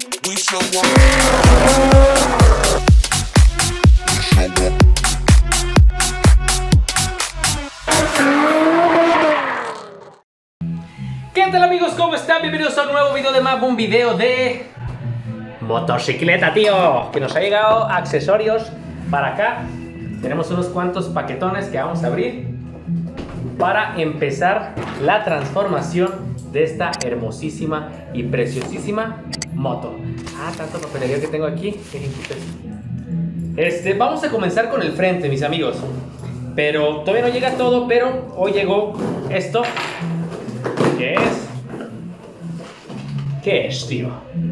We show up. ¿Qué tal, amigos? ¿Cómo están? Bienvenidos a un nuevo video de Map, un video de motocicleta, tío, que nos ha llegado accesorios para acá. Tenemos unos cuantos paquetones que vamos a abrir para empezar la transformación de esta hermosísima y preciosísima moto. Tanto papelería que tengo aquí. Vamos a comenzar con el frente, mis amigos. Pero todavía no llega todo, pero hoy llegó esto. ¿Qué es? ¿Qué es, tío?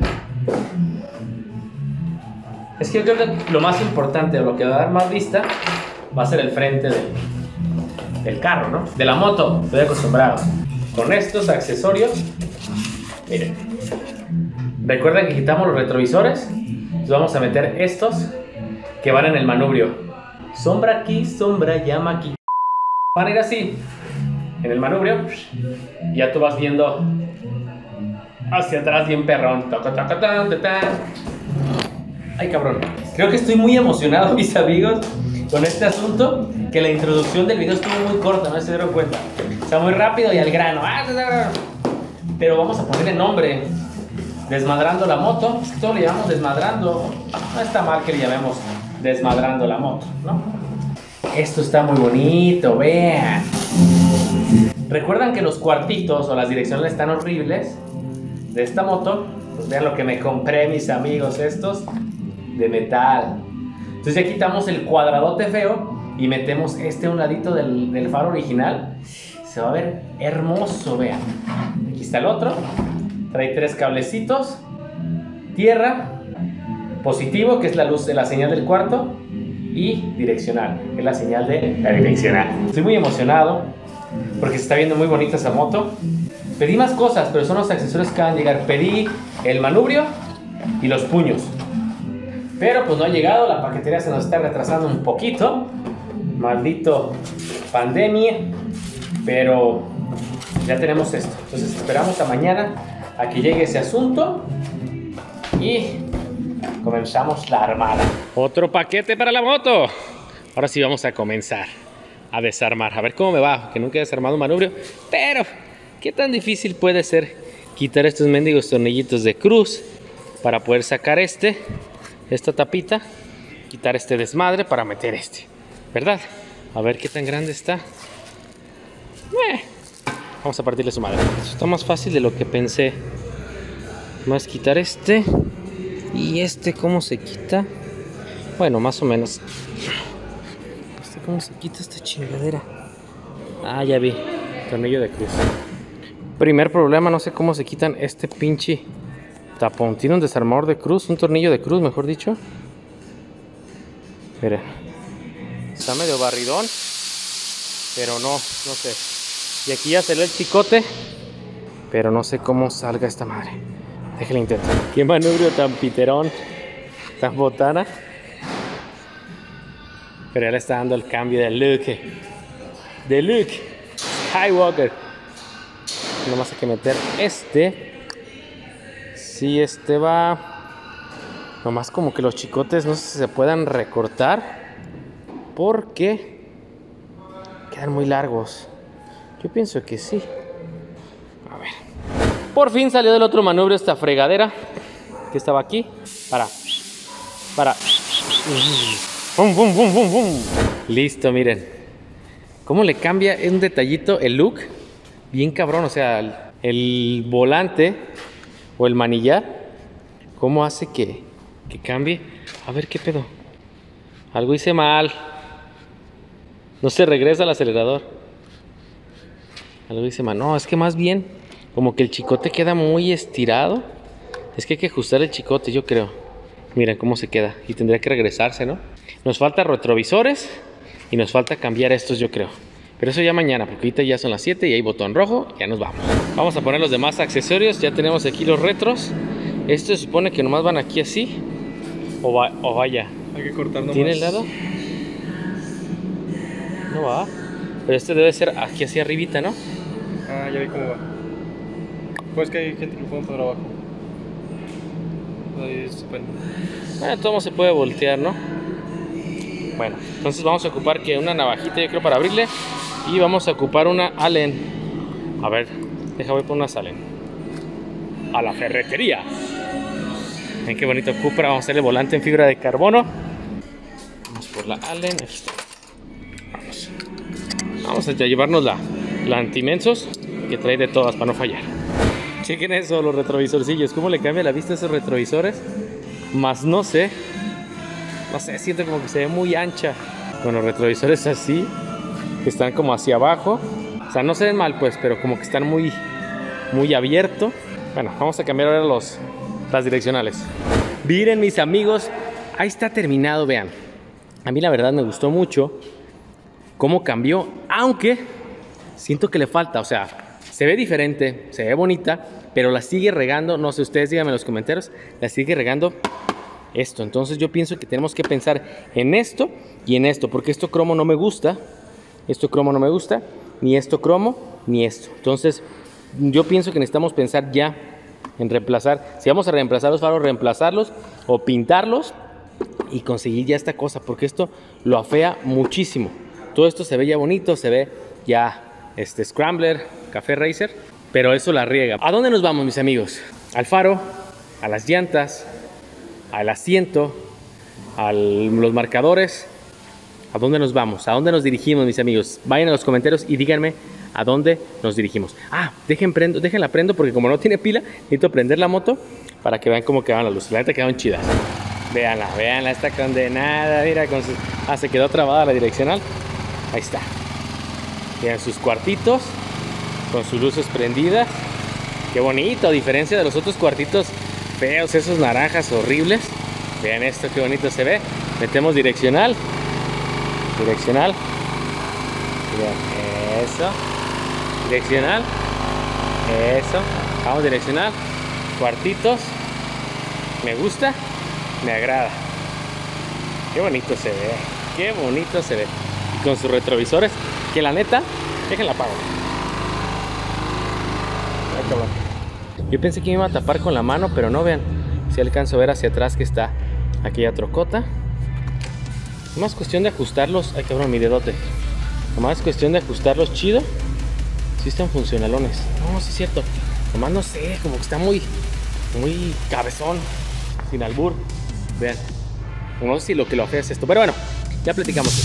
Es que yo creo que lo más importante, o lo que va a dar más vista, va a ser el frente del carro, ¿no? De la moto, estoy acostumbrado. Con estos accesorios, miren. Recuerden que quitamos los retrovisores. Entonces vamos a meter estos que van en el manubrio. Sombra aquí, sombra, llama aquí. Van a ir así, en el manubrio. Ya tú vas viendo hacia atrás bien perrón. Ay, cabrón. Creo que estoy muy emocionado, mis amigos, con este asunto. Que la introducción del video estuvo muy corta, no se dieron cuenta. O sea, muy rápido y al grano. Pero vamos a ponerle nombre. Desmadrando la moto. Esto le llamamos desmadrando. No está mal que le llamemos desmadrando la moto, ¿no? Esto está muy bonito, vean. Recuerdan que los cuartitos o las direccionales están horribles de esta moto. Pues vean lo que me compré, mis amigos, estos de metal. Entonces ya quitamos el cuadradote feo y metemos a un ladito del faro original. Se va a ver hermoso, vean. Aquí está el otro. Trae 3 cablecitos. Tierra. Positivo, que es la luz de la señal del cuarto. Y direccional, que es la señal de la direccional. Estoy muy emocionado porque se está viendo muy bonita esa moto. Pedí más cosas, pero son los accesorios que van a llegar. Pedí el manubrio y los puños. Pero pues no ha llegado, la paquetería se nos está retrasando un poquito. Maldito pandemia. Pero ya tenemos esto. Entonces esperamos a mañana a que llegue ese asunto. Y comenzamos la armada. Otro paquete para la moto. Ahora sí vamos a comenzar a desarmar. A ver cómo me va, que nunca he desarmado un manubrio. Pero, ¿qué tan difícil puede ser quitar estos mendigos tornillitos de cruz para poder sacar esta tapita, quitar este desmadre para meter ¿verdad? A ver qué tan grande está. Vamos a partirle su madre. Esto está más fácil de lo que pensé. Más quitar y ¿cómo se quita? Bueno, más o menos. ¿Cómo se quita esta chingadera? Ya vi. Tornillo de cruz. Primer problema, no sé cómo se quitan este pinche tapón. Tiene un desarmador de cruz, un tornillo de cruz, mejor dicho. Miren. Está medio barridón, pero no sé. Y aquí ya salió el chicote, pero no sé cómo salga esta madre. Déjale intento. Qué manubrio tan piterón, tan botana. Pero ya le está dando el cambio de look. De look. Skywalker. Nomás hay que meter Sí, va. Nomás como que los chicotes no sé si se puedan recortar, porque quedan muy largos. Yo pienso que sí. A ver. Por fin salió del otro manubrio esta fregadera que estaba aquí. Para. Bum, bum, bum, bum, bum. Listo, miren. Cómo le cambia un detallito el look. Bien cabrón, o sea, el volante o el manillar. Cómo hace que cambie. A ver qué pedo. Algo hice mal. No se regresa al acelerador. Algo hice mal. No, es que más bien como que el chicote queda muy estirado. Es que hay que ajustar el chicote, yo creo. Miren cómo se queda. Y tendría que regresarse, ¿no? Nos falta retrovisores y nos falta cambiar estos, yo creo. Pero eso ya mañana, porque ahorita ya son las 7 y hay botón rojo. Ya nos vamos. Vamos a poner los demás accesorios. Ya tenemos aquí los retros. Esto se supone que nomás van aquí así. O vaya. Hay que cortar nomás. ¿Tiene el lado? No va. Pero este debe ser aquí hacia arribita, ¿no? Ya vi cómo va. Pues que hay gente que lo pone por abajo. Bueno, todo se puede voltear, ¿no? Bueno, entonces vamos a ocupar que una navajita, yo creo, para abrirle. Y vamos a ocupar una Allen. A ver, déjame poner una Allen. A la ferretería. Ven qué bonito Cupra. Vamos a hacerle volante en fibra de carbono. Vamos por la Allen. Vamos a llevarnos la antimensos que trae de todas para no fallar. Chequen eso, los retrovisorcillos. ¿Cómo le cambia la vista a esos retrovisores? Más no sé, siento como que se ve muy ancha con los retrovisores así, que están como hacia abajo. O sea, no se ven mal pues, pero como que están muy abierto. Bueno, vamos a cambiar ahora las direccionales. Miren mis amigos, ahí está terminado, vean. A mí la verdad me gustó mucho cómo cambió, aunque siento que le falta, o sea, se ve diferente, se ve bonita, pero la sigue regando, no sé, ustedes díganme en los comentarios, la sigue regando esto. Entonces yo pienso que tenemos que pensar en esto y en esto, porque esto cromo no me gusta, ni esto cromo, ni esto. Entonces yo pienso que necesitamos pensar ya en reemplazar, si vamos a reemplazar los faros, reemplazarlos o pintarlos y conseguir ya esta cosa, porque esto lo afea muchísimo. Todo esto se ve ya bonito, se ve ya Scrambler, Café Racer, pero eso la riega. ¿A dónde nos vamos, mis amigos? Al faro, a las llantas, al asiento, a los marcadores. ¿A dónde nos vamos? ¿A dónde nos dirigimos, mis amigos? Vayan a los comentarios y díganme a dónde nos dirigimos. Ah, déjenla prendo porque como no tiene pila, necesito prender la moto para que vean cómo quedan las luces. La neta quedaron chidas. Véanla, está condenada. Mira, se quedó trabada la direccional. Ahí está. Tienen sus cuartitos con sus luces prendidas. Qué bonito, a diferencia de los otros cuartitos feos, esos naranjas horribles. Vean esto, qué bonito se ve. Metemos direccional. Vean, eso. Direccional. Eso. Vamos direccional. Cuartitos. Me gusta. Me agrada. Qué bonito se ve. Qué bonito se ve. Y con sus retrovisores, que la neta, déjenla apago. Yo pensé que me iba a tapar con la mano, pero no, vean. Si alcanzo a ver hacia atrás que está aquella trocota. Nomás cuestión de ajustarlos. Ay, cabrón, mi dedote. Nomás cuestión de ajustarlos chido. Sí están funcionalones. No, sí es cierto. Nomás no sé, como que está muy cabezón. Sin albur. Vean. No sé si lo que lo afea es esto. Pero bueno, ya platicamos.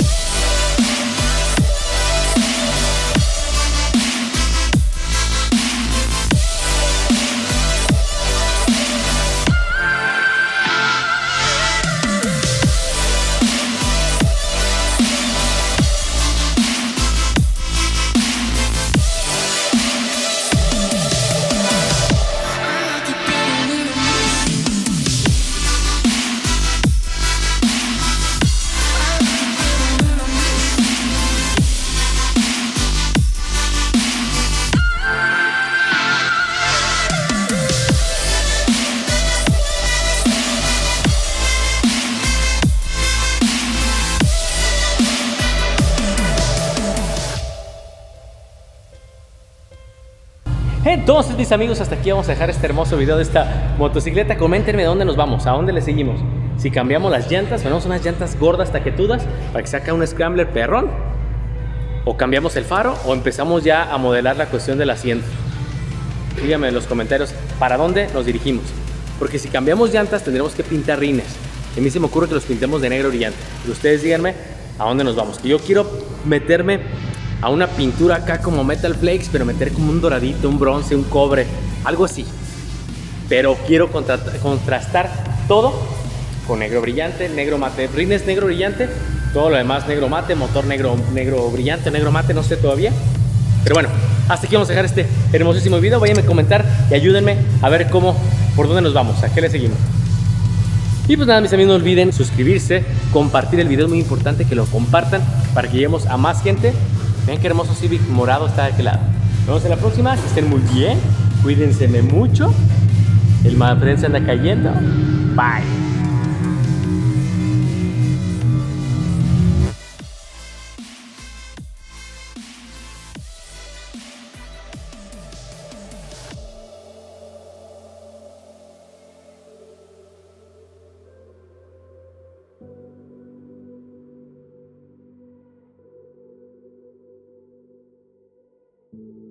Entonces, mis amigos, hasta aquí vamos a dejar este hermoso video de esta motocicleta. Coméntenme dónde nos vamos, a dónde le seguimos. Si cambiamos las llantas, ponemos unas llantas gordas, taquetudas, para que saque un Scrambler perrón. O cambiamos el faro, o empezamos ya a modelar la cuestión del asiento. Díganme en los comentarios para dónde nos dirigimos. Porque si cambiamos llantas, tendremos que pintar rines. A mí se me ocurre que los pintemos de negro brillante. Pero ustedes díganme a dónde nos vamos. Que yo quiero meterme a una pintura acá como Metal Flakes, pero meter como un doradito, un bronce, un cobre, algo así. Pero quiero contrastar todo con negro brillante, negro mate, rines negro brillante, todo lo demás negro mate, motor negro brillante, negro mate, no sé todavía. Pero bueno, hasta aquí vamos a dejar este hermosísimo video. Váyanme a comentar y ayúdenme a ver por dónde nos vamos, a qué le seguimos. Y pues nada, mis amigos, no olviden suscribirse, compartir el video, es muy importante que lo compartan para que lleguemos a más gente. Vean qué hermoso Civic morado está de aquel lado. Nos vemos en la próxima, que estén muy bien, cuídense mucho. El Manfred se anda cayendo. Bye. Bye.